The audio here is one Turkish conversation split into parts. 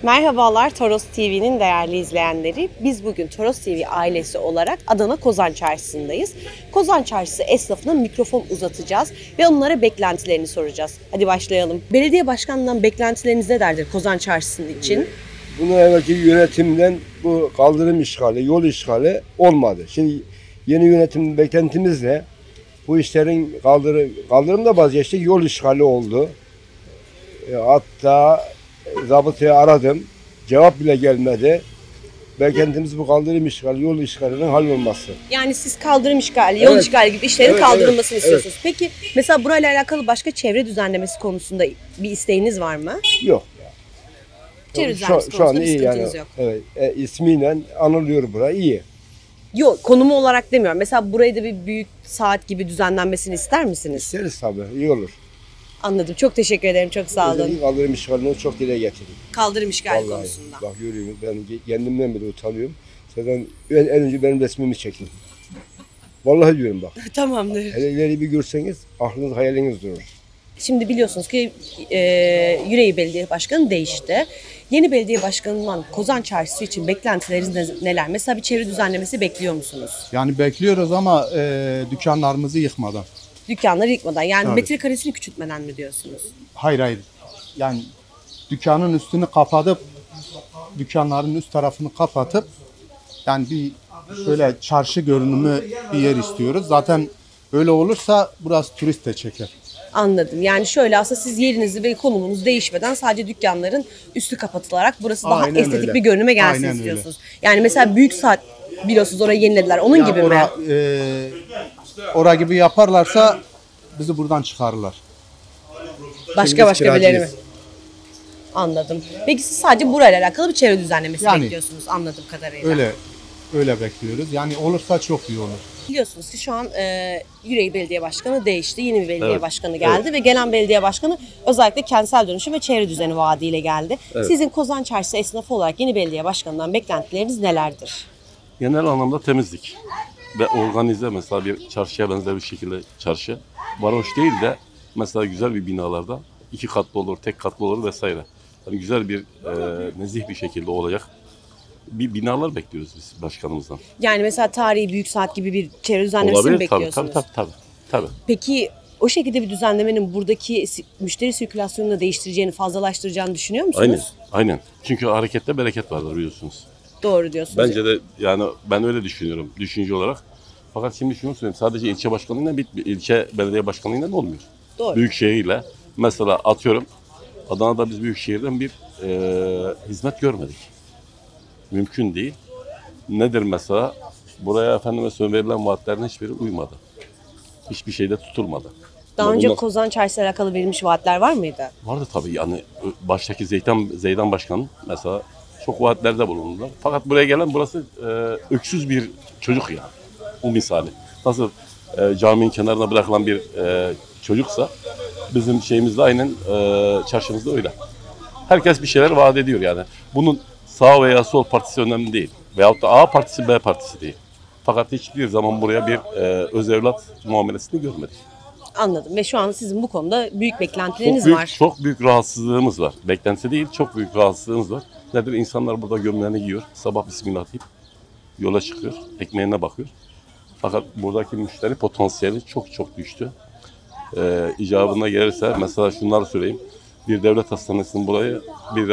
Merhabalar Toros TV'nin değerli izleyenleri. Biz bugün Toros TV ailesi olarak Adana Kozan Çarşısı'ndayız. Kozan Çarşısı esnafına mikrofon uzatacağız ve onlara beklentilerini soracağız. Hadi başlayalım. Belediye başkanından beklentileriniz nelerdir Kozan Çarşısı'nın için? Bundan evvelki yönetimden bu kaldırım işgali, yol işgali olmadı. Şimdi yeni yönetim beklentimiz ne? Bu işlerin kaldırımda vazgeçti, yol işgali oldu. Hatta zabıtayı aradım, cevap bile gelmedi. Beklentimiz bu kaldırım işgali, yol işgalinin hallolması. Yani siz kaldırım işgali, yol işgali gibi işlerin kaldırılmasını istiyorsunuz. Evet. Peki mesela burayla alakalı başka çevre düzenlemesi konusunda bir isteğiniz var mı? Yok. Çevre düzenlemesi konusunda bir iyi sıkıntınız yok. Evet, ismiyle anılıyor burası, iyi. Yok, konumu olarak demiyorum. Mesela burayı da bir büyük saat gibi düzenlenmesini ister misiniz? İsteriz tabii, iyi olur. Anladım. Çok teşekkür ederim. Çok sağ olun. Özellikle kaldırım işgalini çok dile getirdim. Kaldırım işgali Vallahi, konusunda. bak görüyorum, ben kendimden bile utanıyorum. Zaten en önce benim resmimi çekin. Vallahi diyorum bak. Tamamdır. Hele ileri bir görseniz aklınız hayaliniz durur. Şimdi biliyorsunuz ki Yüreğir Belediye Başkanı değişti. Yeni belediye başkanından Kozan Çarşısı için beklentileriniz neler? Mesela bir çevre düzenlemesi bekliyor musunuz? Yani bekliyoruz ama dükkanlarımızı yıkmadan. Dükkanları yıkmadan, yani Evet. metrekaresini küçültmeden mi diyorsunuz? Hayır. Yani dükkanın üstünü kapatıp, dükkanların üst tarafını kapatıp yani bir şöyle çarşı görünümü bir yer istiyoruz. Zaten öyle olursa burası turist de çeker. Anladım. Yani şöyle, aslında siz yerinizi ve konumunuz değişmeden sadece dükkanların üstü kapatılarak burası daha Aynen estetik öyle. bir görünüme gelsin Aynen istiyorsunuz. Yani mesela büyük saat biliyorsunuz orayı yenilediler. Onun Ya gibi mi? Ora gibi yaparlarsa bizi buradan çıkarırlar. Başka biz birileri mi? kiracıyız. Anladım. Peki siz sadece burayla alakalı bir çevre düzenlemesi Yani, bekliyorsunuz anladığım kadarıyla. Öyle bekliyoruz. Yani olursa çok iyi olur. Biliyorsunuz ki şu an Yüreğir Belediye Başkanı değişti. Yeni bir belediye başkanı geldi ve gelen belediye başkanı özellikle kentsel dönüşüm ve çevre düzeni vaadiyle geldi. Sizin Kozan Çarşısı esnafı olarak yeni belediye başkanından beklentileriniz nelerdir? Genel anlamda temizlik ve organize, mesela bir çarşıya benzer bir şekilde çarşı. Varoş değil de mesela güzel bir binalarda 2 katlı olur, tek katlı olur vesaire. Yani güzel bir nezih bir şekilde olacak bir binalar bekliyoruz biz başkanımızdan. Yani mesela tarihi büyük saat gibi bir çevre düzenlemesi mi Olabilir tabii, bekliyorsunuz? tabii. Peki o şekilde bir düzenlemenin buradaki müşteri sirkülasyonunu da değiştireceğini, fazlalaştıracağını düşünüyor musunuz? Aynen. Çünkü harekette bereket vardır biliyorsunuz. Doğru diyorsunuz. Bence de yani ben öyle düşünüyorum düşünce olarak. Fakat şimdi şunu söyleyeyim, sadece ilçe başkanlığıyla bitmiyor. İlçe belediye başkanlığıyla da olmuyor. Doğru. Büyükşehirle mesela atıyorum Adana'da biz Büyükşehir'den bir hizmet görmedik. Mümkün değil. Nedir mesela? Buraya efendime söyleyeyim verilen vaatlerin hiçbiri uymadı. Hiçbir şeyde tutulmadı. Daha Ama önce bundan- Kozan Çarşısı ile alakalı verilmiş vaatler var mıydı? Vardı tabii, yani baştaki Zeydan Başkan mesela çok vaatlerde bulundular. Fakat buraya gelen burası öksüz bir çocuk yani. O misali. Nasıl caminin kenarına bırakılan bir çocuksa bizim şeyimizde aynen çarşımızda öyle. Herkes bir şeyler vaat ediyor yani. Bunun sağ veya sol partisi önemli değil. Veyahut da A partisi B partisi değil. Fakat hiçbir zaman buraya bir öz evlat muamelesini görmedik. Anladım ve şu an sizin bu konuda büyük beklentileriniz var. Çok büyük rahatsızlığımız var. Beklenti değil, çok büyük rahatsızlığımız var. Nedir? İnsanlar burada gömleğini giyiyor. Sabah bismillah deyip yola çıkıyor. Ekmeğine bakıyor. Fakat buradaki müşteri potansiyeli çok düştü. İcabına gelirse mesela şunları söyleyeyim. Bir devlet hastanesinin burayı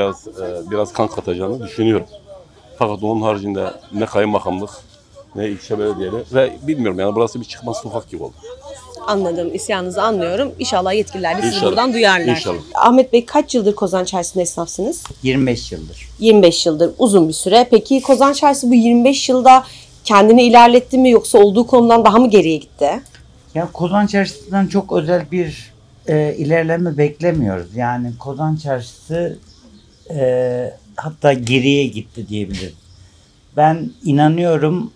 biraz kan katacağını düşünüyorum. Fakat onun haricinde ne kaymakamlık ne ilçe belediyeleri ve bilmiyorum yani burası bir çıkmaz sokak gibi oldu. Anladım, isyanınızı anlıyorum. İnşallah yetkililer de sizi İnşallah. buradan duyarlar. İnşallah. Ahmet Bey, kaç yıldır Kozan Çarşısı'nda esnafsınız? 25 yıldır. 25 yıldır, uzun bir süre. Peki Kozan Çarşısı bu 25 yılda kendini ilerletti mi, yoksa olduğu konudan daha mı geriye gitti? Ya Kozan Çarşısı'ndan çok özel bir ilerleme beklemiyoruz. Yani Kozan Çarşısı hatta geriye gitti diyebilirim. Ben inanıyorum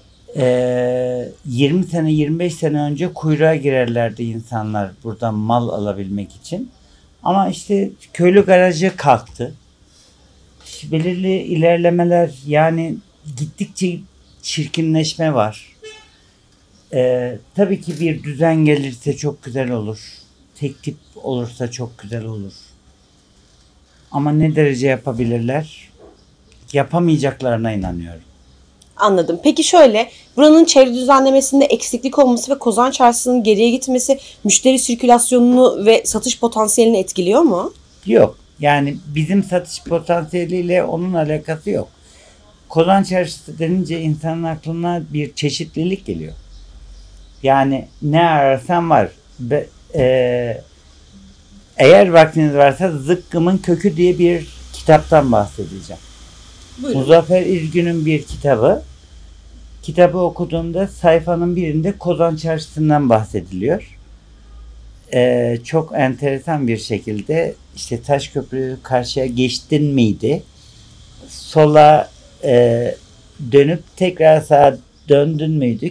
20 sene 25 sene önce kuyruğa girerlerdi insanlar buradan mal alabilmek için. Ama işte köylü garajı kalktı. Belirli ilerlemeler, yani gittikçe çirkinleşme var. Tabii ki bir düzen gelirse çok güzel olur. Tek tip olursa çok güzel olur. Ama ne derece yapabilirler? Yapamayacaklarına inanıyorum. Anladım. Peki şöyle, buranın çevre düzenlemesinde eksiklik olması ve Kozan Çarşısı'nın geriye gitmesi müşteri sirkülasyonunu ve satış potansiyelini etkiliyor mu? Yok. Yani bizim satış potansiyeliyle onun alakası yok. Kozan Çarşısı denince insanın aklına bir çeşitlilik geliyor. Yani ne ararsan var. Eğer vaktiniz varsa Zıkkımın Kökü diye bir kitaptan bahsedeceğim. Buyurun. Muzaffer İzgün'ün bir kitabı. Kitabı okuduğumda sayfanın birinde Kozan Çarşısı'ndan bahsediliyor. Çok enteresan bir şekilde işte Taşköprü karşıya geçtin miydi? Sola dönüp tekrar sağa döndün müydü?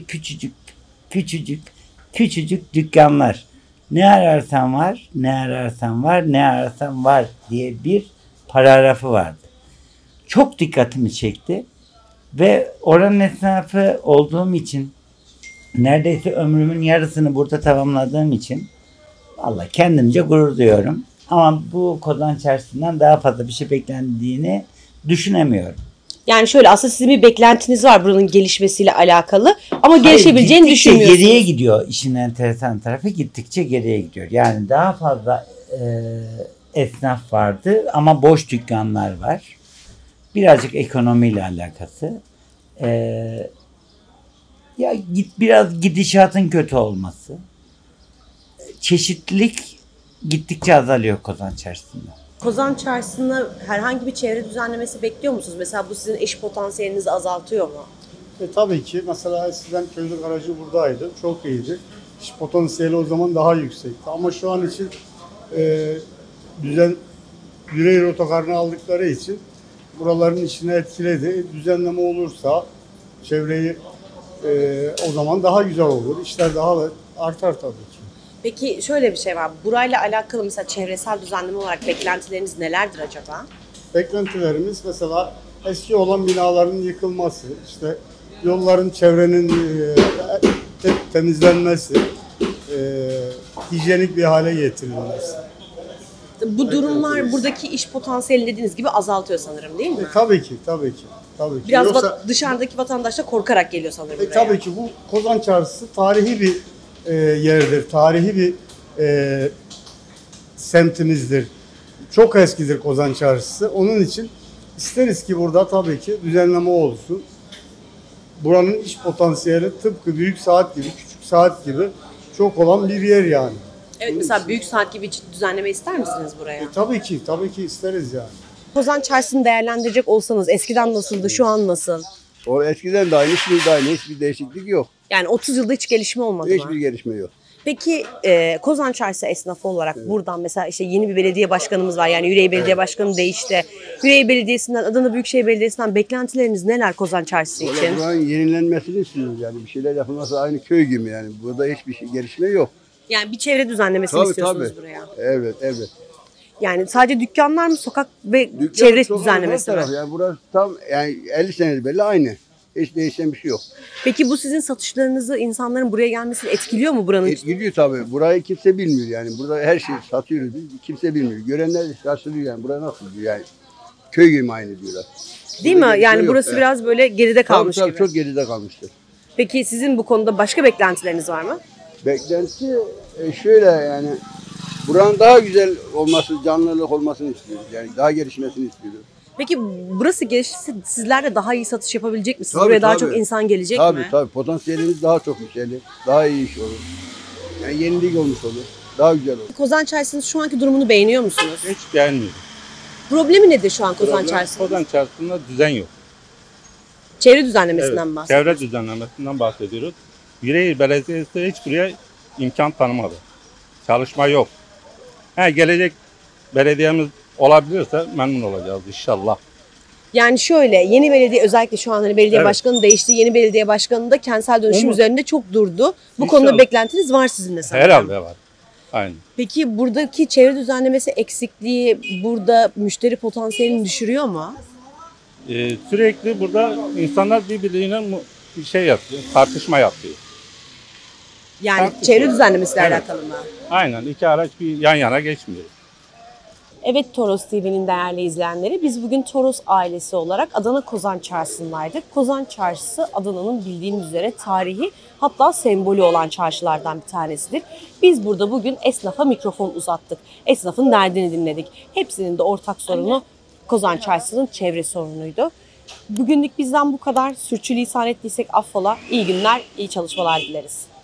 Küçücük dükkanlar. Ne ararsan var, ne ararsan var, ne ararsan var diye bir paragrafı vardı. Çok dikkatimi çekti ve oranın esnafı olduğum için neredeyse ömrümün yarısını burada tamamladığım için vallahi kendimce gurur duyuyorum. Ama bu Kozan Çarşısı'ndan daha fazla bir şey beklendiğini düşünemiyorum. Yani şöyle, aslında sizin bir beklentiniz var buranın gelişmesiyle alakalı ama Hayır, gelişebileceğini gittikçe düşünmüyorsunuz. geriye gidiyor. İşin enteresan tarafı gittikçe geriye gidiyor. Yani daha fazla esnaf vardı ama boş dükkanlar var. Birazcık ekonomiyle alakası. Ya biraz gidişatın kötü olması. Çeşitlilik gittikçe azalıyor Kozan Çarşısı'nda. Kozan Çarşısı'nda herhangi bir çevre düzenlemesi bekliyor musunuz? Mesela bu sizin iş potansiyelinizi azaltıyor mu? Tabii ki. Mesela eskiden köylü garajı buradaydı. Çok iyiydi. İş potansiyeli o zaman daha yüksekti. Ama şu an için Yüreğir otogarını aldıkları için buraların işini etkiledi. Düzenleme olursa çevreyi o zaman daha güzel olur. İşler daha da artar tabii ki. Peki şöyle bir şey var. Burayla alakalı mesela çevresel düzenleme olarak beklentileriniz nelerdir acaba? Beklentilerimiz mesela eski olan binaların yıkılması, işte yolların, çevrenin temizlenmesi, hijyenik bir hale getirilmesi. Bu durumlar buradaki iş potansiyeli dediğiniz gibi azaltıyor sanırım, değil mi? Tabii ki, tabii ki. Tabii ki. Biraz Yoksa, dışarıdaki vatandaş da korkarak geliyor sanırım buraya. tabii ki bu Kozan Çarşısı tarihi bir yerdir, tarihi bir semtimizdir. Çok eskidir Kozan Çarşısı. Onun için isteriz ki burada tabii ki düzenleme olsun. Buranın iş potansiyeli tıpkı Büyük Saat gibi, Küçük Saat gibi çok olan bir yer yani. Evet, mesela Büyük Saat gibi düzenleme ister misiniz buraya? Tabii ki isteriz yani. Kozan Çarşısı'nı değerlendirecek olsanız eskiden nasıldı, şu an nasıl? O eskiden de aynı, şimdi de aynı. Hiçbir değişiklik yok. Yani 30 yılda hiç gelişme olmadı mı? Hiçbir gelişme yok. Peki Kozan Çarşısı esnafı olarak buradan mesela işte yeni bir belediye başkanımız var. Yani Yüreğir Belediye Başkanı değişti. Yüreğir Belediyesi'nden, Adana Büyükşehir Belediyesi'nden beklentileriniz neler Kozan Çarşısı için? Vallahi buranın yenilenmesini istiyoruz yani. Bir şeyler yapılması aynı köy gibi yani. Burada hiçbir şey, gelişme yok. Yani bir çevre düzenlemesini Tabii, istiyorsunuz tabii. buraya. Evet, evet. Yani sadece dükkanlar mı, sokak ve Dükkan, çevre sokak, düzenlemesi her mi? taraf. Yani burası tam yani 50 senedir belli aynı. Hiç değişen bir şey yok. Peki bu sizin satışlarınızı, insanların buraya gelmesini etkiliyor mu buranın? Gidiyor tabii. Burayı kimse bilmiyor yani. Burada her şeyi satıyoruz biz. Kimse bilmiyor. Görenler de şaşırıyor yani. Buraya nasıl diyor yani. Köy gibi aynı diyorlar. Değil mi? Burada Yani yok. burası Evet. biraz böyle geride kalmış Tabii, gibi. çok geride kalmıştır. Peki sizin bu konuda başka beklentileriniz var mı? Beklenti şöyle yani. Buranın daha güzel olması, canlılık olmasını istiyoruz. Yani daha gelişmesini istiyoruz. Peki burası gelişirse sizler de daha iyi satış yapabilecek misiniz? Tabii, Buraya daha tabii. çok insan gelecek Tabii mi? tabii. Potansiyelimiz daha çok yükselir. Daha iyi iş olur. Yani yenilik olmuş olur. Daha güzel olur. Kozan Çarşısı'nın şu anki durumunu beğeniyor musunuz? Hiç beğenmiyorum. Problemi nedir şu an Kozan Çarşısı'nın? Kozan Çarşısı'nda düzen yok. Çevre düzenlemesinden bahsediyoruz. Çevre düzenlemesinden bahsediyoruz. Yüreğir Belediyesi hiç buraya imkan tanımadı. Çalışma yok. Gelecek belediyemiz olabilirse memnun olacağız inşallah. Yani şöyle, yeni belediye, özellikle şu an hani belediye Evet. başkanı değişti. Yeni belediye başkanı da kentsel dönüşüm Umut. üzerinde çok durdu. Bu İnşallah. konuda beklentiniz var sizin de sanırım. Herhalde var. Aynen. Peki buradaki çevre düzenlemesi eksikliği burada müşteri potansiyelini düşürüyor mu? Sürekli burada insanlar birbirine bir şey yapıyor, tartışma yapıyor. Yani Tartışma. çevre düzenlemesiyle Evet. alakalı mı? Aynen, iki araç bir yan yana geçmiyor. Evet Toros TV'nin değerli izleyenleri, biz bugün Toros ailesi olarak Adana Kozan Çarşısı'ndaydık. Kozan Çarşısı Adana'nın bildiğiniz üzere tarihi, hatta sembolü olan çarşılardan bir tanesidir. Biz burada bugün esnafa mikrofon uzattık. Esnafın derdini dinledik. Hepsinin de ortak sorunu Kozan Çarşısı'nın çevre sorunuydu. Bugünlük bizden bu kadar. Sürçülisan ettiysek affola. İyi günler, iyi çalışmalar dileriz.